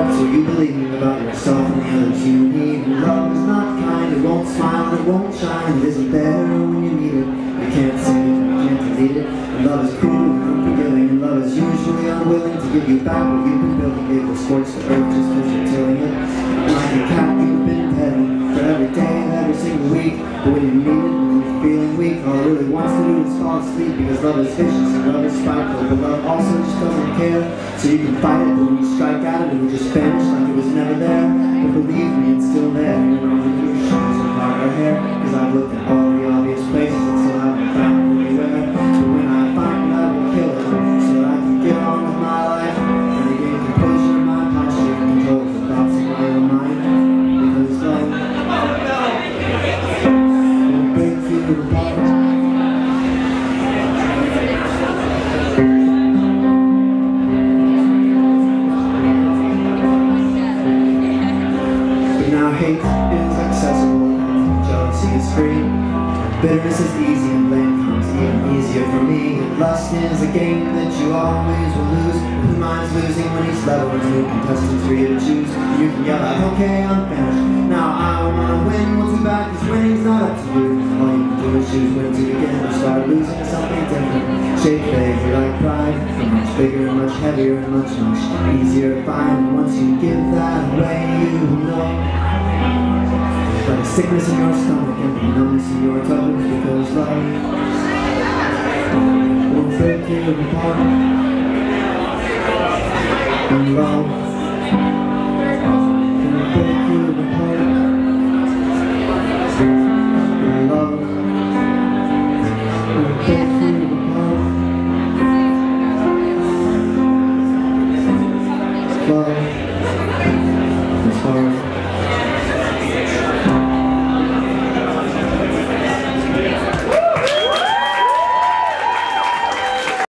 yourself so you believe about yourself and the others you need. And love is not kind, it won't smile, it won't shine, it isn't there when you need it. You can't save it, you can't delete it. And love is cruel and unforgiving, and love is usually unwilling to give you back what you've been building. It will scorch the earth just because you're tilling it. Like a cat you've been petting for every day and every single week. But when you need it, when you're feeling weak, all it really wants to do is fall asleep. Because love is vicious and love is spiteful, but love also just doesn't care. So you can fight it, but when you strike at it, it will just vanish like it was never there. But believe me, it's still there. You know, your shoes and part of hair. Cause I've looked at all the obvious places and still haven't found it anywhere. But when I find it, I will kill it, so that I can get on with my life and regain composure in my posture and control the thoughts in my own mind. Because love will break you apart. Hate is accessible, jealousy is free. Bitterness is easy and blame comes even easier for me. Lust is a game that you always will lose. Who minds losing when each level is new contestants for you to choose? You can yell out, okay, I'm finished. Now I wanna win, well too bad, cause winning's not up to you. All you can do is choose when to begin or start losing to something different. Shape fake like pride, much bigger, much heavier, and much easier to find. And once you give that away, you know. Like a sickness in your stomach and a numbness in your toes. Because love will break you apart. And love